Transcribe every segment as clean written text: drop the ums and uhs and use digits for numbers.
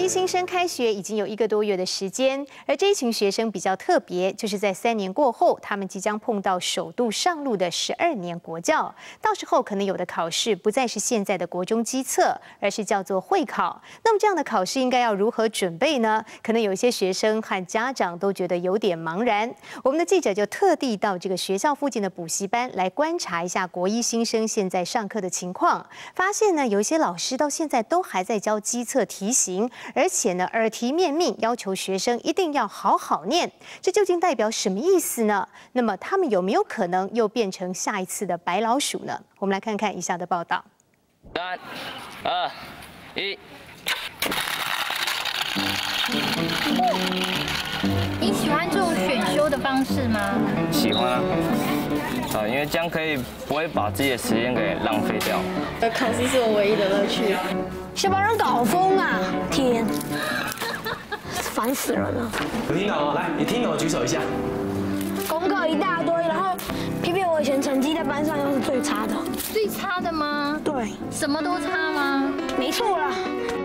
一新生开学已经有1个多月的时间，而这一群学生比较特别，就是在3年过后，他们即将碰到首度上路的12年国教。到时候可能有的考试不再是现在的国中基测，而是叫做会考。那么这样的考试应该要如何准备呢？可能有一些学生和家长都觉得有点茫然。我们的记者就特地到这个学校附近的补习班来观察一下国一新生现在上课的情况，发现呢，有一些老师到现在都还在教基测题型，而且呢，耳提面命要求学生一定要好好念，这究竟代表什么意思呢？那么他们有没有可能又变成下一次的白老鼠呢？我们来看看以下的报道。 3、2、1。 你喜欢这种选修的方式吗？ 喜欢啊，因为这样可以不会把自己的时间给浪费掉。 考试是我唯一的乐趣。 是把人搞疯啊！天，烦死人了！ 有听懂哦？来，你听懂举手一下。 功课一大堆，然后偏偏我以前成绩在班上又是最差的。 最差的吗？ 对， 什么都差吗？ 没错啦。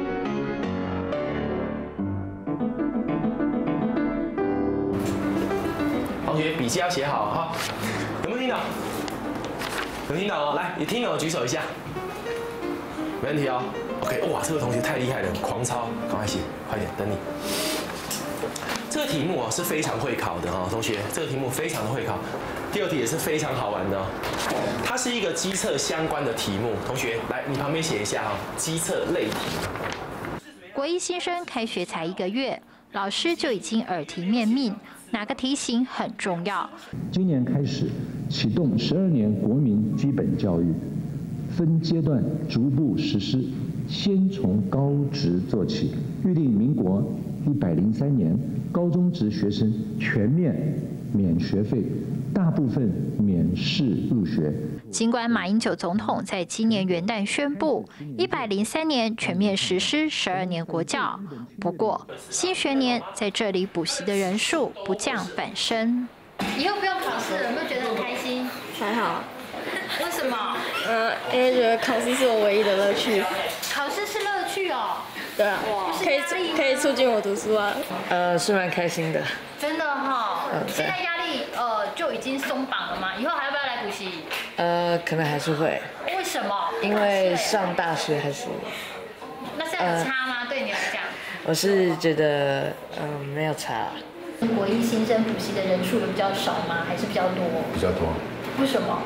同学，笔记要写好哈。有没有听懂？有听懂哦？来，你听懂举手一下。没问题哦。OK， 哇，这个同学太厉害了，狂抄，赶快写，快点，等你。这个题目哦是非常会考的哦，同学，这个题目非常的会考。第2题也是非常好玩的哦，它是一个基测相关的题目。同学，来，你旁边写一下哈，基测类题。 国一新生开学才1个月，老师就已经耳提面命，哪个题型很重要。 今年开始启动12年国民基本教育，分阶段逐步实施，先从高职做起。预定民国103年，高中职学生全面免学费，大部分免试入学。 尽管马英九总统在今年元旦宣布103年全面实施12年国教，不过新学年在这里补习的人数不降反升。以后不用考试了，有没有觉得很开心？ 还好。 为什么？ 因为觉得考试是我唯一的乐趣。 考试是乐趣哦。 对啊，可以促进我读书啊。 是蛮开心的。 真的哈。现在压力就已经松绑了吗？以后还要不要来补习？ 可能还是会。 为什么？ 因为上大学还是。 那现在有差吗？对你来讲？ 我是觉得没有差。 国一新生补习的人数比较少吗？还是比较多？ 比较多。 为什么？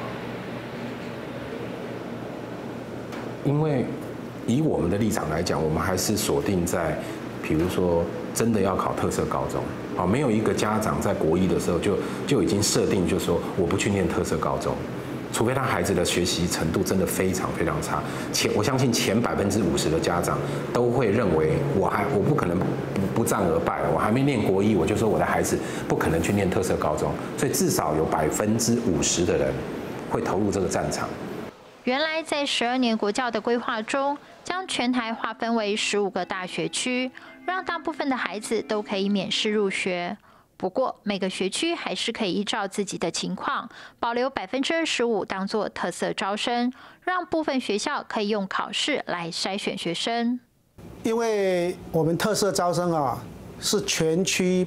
因为以我们的立场来讲，我们还是锁定在，比如说真的要考特色高中，好，没有一个家长在国一的时候就已经设定，就是说我不去念特色高中，除非他孩子的学习程度真的非常非常差。我相信前50%的家长都会认为我不可能不战而败了，我还没念国一，我就说我的孩子不可能去念特色高中，所以至少有50%的人会投入这个战场。 原来在12年国教的规划中，将全台划分为15个大学区，让大部分的孩子都可以免试入学。不过，每个学区还是可以依照自己的情况，保留25%当作特色招生，让部分学校可以用考试来筛选学生。 因为我们特色招生啊，是全区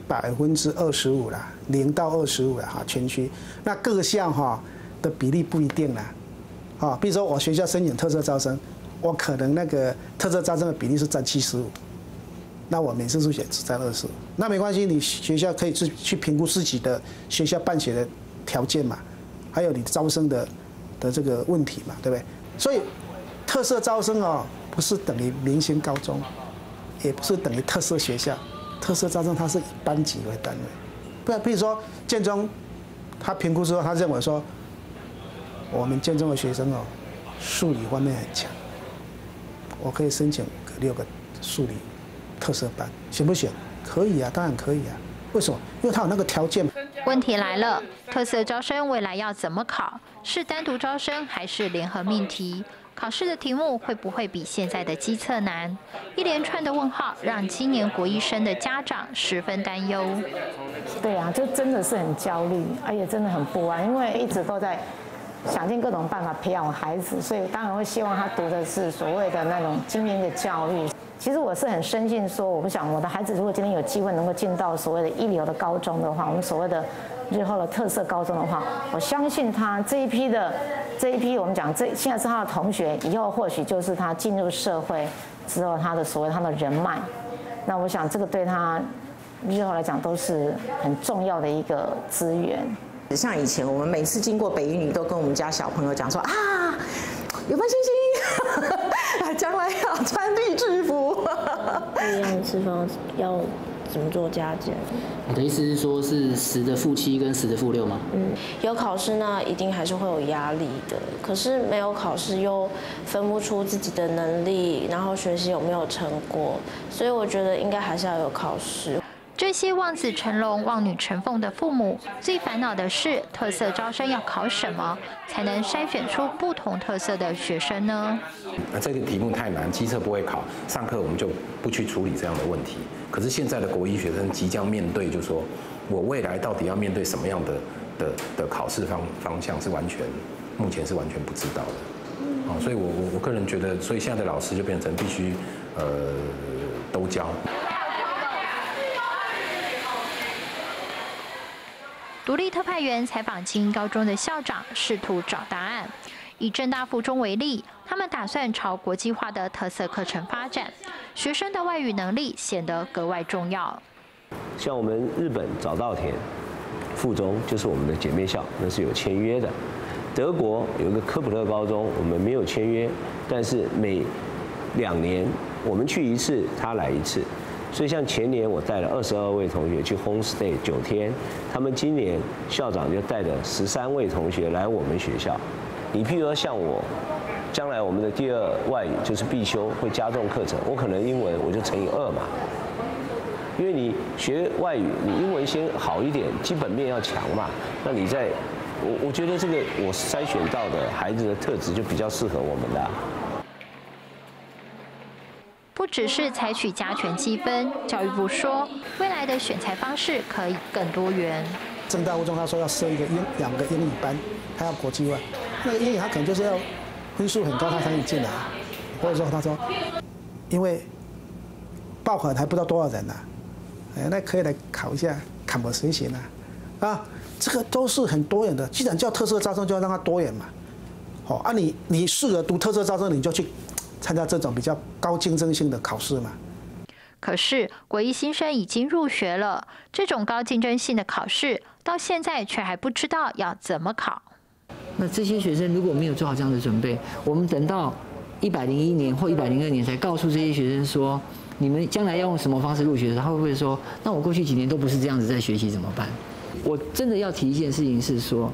25%啦，0到25啦哈，全区。那各项哈的比例不一定啦。啊，比如说我学校申请特色招生，我可能那个特色招生的比例是占75%，那我免试入学只占25%，那没关系，你学校可以去评估自己的学校办学的条件嘛，还有你招生的这个问题嘛，对不对？所以特色招生啊，不是等于明星高中，也不是等于特色学校，特色招生它是以班级为单位，不然，比如说建中，他评估之后，他认为说。我们建中的学生哦，数理方面很强，我可以申请5个6个数理特色班，行不行？可以啊，当然可以啊。为什么？因为他有那个条件。 问题来了，特色招生未来要怎么考？是单独招生还是联合命题？考试的题目会不会比现在的基测难？一连串的问号让今年国一生的家长十分担忧。 对啊，就真的是很焦虑，而且真的很不安，因为一直都在。想尽各种办法培养孩子，所以当然会希望他读的是所谓的那种精英的教育。 其实我是很深信说，我不想我的孩子如果今天有机会能够进到所谓的一流的高中的话，我们所谓的日后的特色高中的话，我相信他这一批我们讲现在是他的同学，以后或许就是他进入社会之后他的人脉。那我想这个对他日后来讲都是很重要的一个资源。 像以前我们每次经过北一女，都跟我们家小朋友讲说啊，有番星星，将来要穿绿制服。 不一样的地方要怎么做加减？ 你的意思是说，是10的负7跟10的负6吗？ 有考试那一定还是会有压力的，可是没有考试又分不出自己的能力，然后学习有没有成果，所以我觉得应该还是要有考试。 这些望子成龙、望女成凤的父母，最烦恼的是特色招生要考什么，才能筛选出不同特色的学生呢？ 这个题目太难，基测不会考，上课我们就不去处理这样的问题。可是现在的国一学生即将面对，就是说我未来到底要面对什么样的考试方向，是目前是完全不知道的。所以我个人觉得，所以现在的老师就变成必须都教。 独立特派员采访精英高中的校长，试图找答案。以政大附中为例，他们打算朝国际化的特色课程发展，学生的外语能力显得格外重要。 像我们日本早稻田附中就是我们的姐妹校，那是有签约的。德国有一个科普特高中，我们没有签约，但是每2年我们去一次，他来一次。所以像前年我带了22位同学去 homestay 9天，他们今年校长就带着13位同学来我们学校。你譬如说像我，将来我们的第2外语就是必修，会加重课程，我可能英文我就乘以2嘛。因为你学外语，你英文先好一点，基本面要强嘛。那你在，我觉得这个我筛选到的孩子的特质就比较适合我们的。 不只是采取加权积分，教育部说，未来的选材方式可以更多元。 政大附中他说要设2个英语班，他要国际化，那个英语他可能就是要分数很高他才能进来，或者说他说，因为报考还不知道多少人呢，那可以来考一下 conversation 啊，这个都是很多元的。既然叫特色招生，就要让它多元嘛。你适合读特色招生，你就去参加这种比较高竞争性的考试嘛。 可是国一新生已经入学了，这种高竞争性的考试到现在却还不知道要怎么考。 那这些学生如果没有做好这样的准备，我们等到101年或102年才告诉这些学生说，你们将来要用什么方式入学，他会不会说，那我过去几年都不是这样子在学习怎么办？我真的要提一件事情是说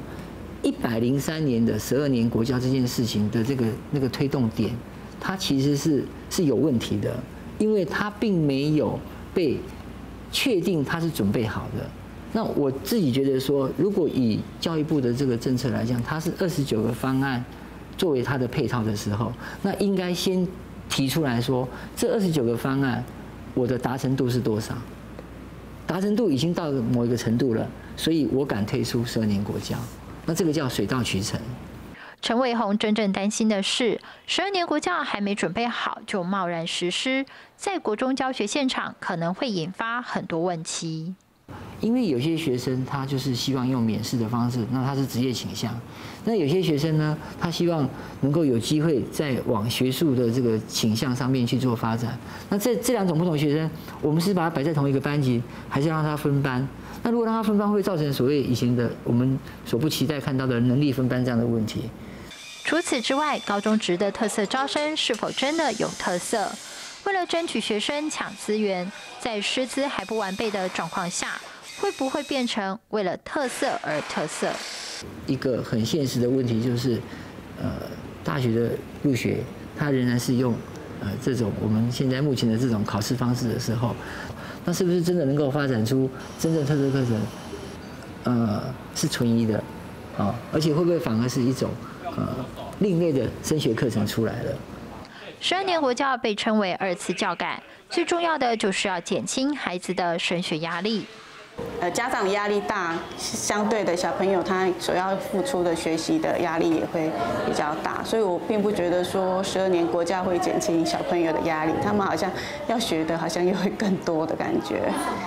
，103年的12年国教这件事情的那个推动点，它其实是有问题的，因为它并没有被确定它是准备好的。那我自己觉得说，如果以教育部的这个政策来讲，它是29个方案作为它的配套的时候，那应该先提出来说，这29个方案我的达成度是多少？达成度已经到某一个程度了，所以我敢推出12年国教，那这个叫水到渠成。 陈伟鸿真正担心的是，12年国教还没准备好就贸然实施，在国中教学现场可能会引发很多问题。 因为有些学生他就是希望用免试的方式，那他是职业倾向；那有些学生呢，他希望能够有机会再往学术的这个倾向上面去做发展。那这2种不同学生，我们是把他摆在同一个班级，还是让他分班？那如果让他分班，会造成所谓以前的我们所不期待看到的能力分班这样的问题。 除此之外，高中职的特色招生是否真的有特色？为了争取学生抢资源，在师资还不完备的状况下，会不会变成为了特色而特色？ 一个很现实的问题就是，大学的入学，它仍然是用这种我们现在目前的这种考试方式的时候，那是不是真的能够发展出真正特色课程？是存疑的，而且会不会反而是一种另类的升学课程出来了 ？12年国教被称为2次教改，最重要的就是要减轻孩子的升学压力。 家长压力大，相对的小朋友他所要付出的学习的压力也会比较大，所以我并不觉得说12年国教会减轻小朋友的压力，他们好像要学的好像又会更多的感觉。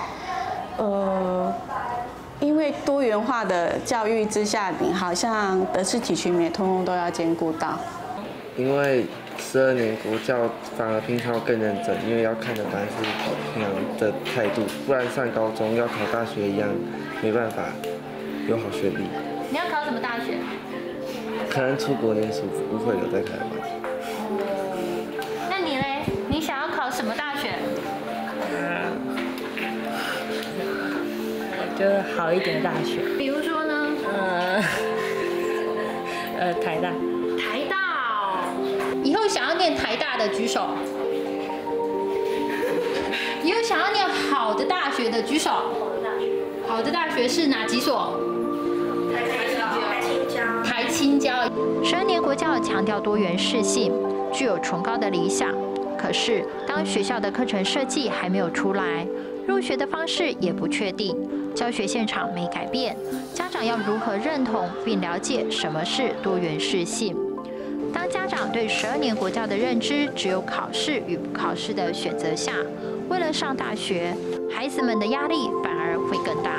因为多元化的教育之下，你好像德智体群美通通都要兼顾到。 因为12年国教反而平常更认真，因为要看的当然是平常的态度，不然上高中要考大学一样，没办法有好学历。 你要考什么大学？ 可能出国念书，不会留在台湾。 那你嘞？你想要考什么大学？ 就是好一点的大学。 比如说呢？ 台大。 台大哦。以后想要念台大的举手。以后想要念好的大学的举手。好的大学是哪几所？台清交。 12年国教强调多元适性，具有崇高的理想。可是，当学校的课程设计还没有出来，入学的方式也不确定，教学现场没改变，家长要如何认同并了解什么是多元适性？当家长对12年国教的认知只有考试与不考试的选择下，为了上大学，孩子们的压力反而会更大。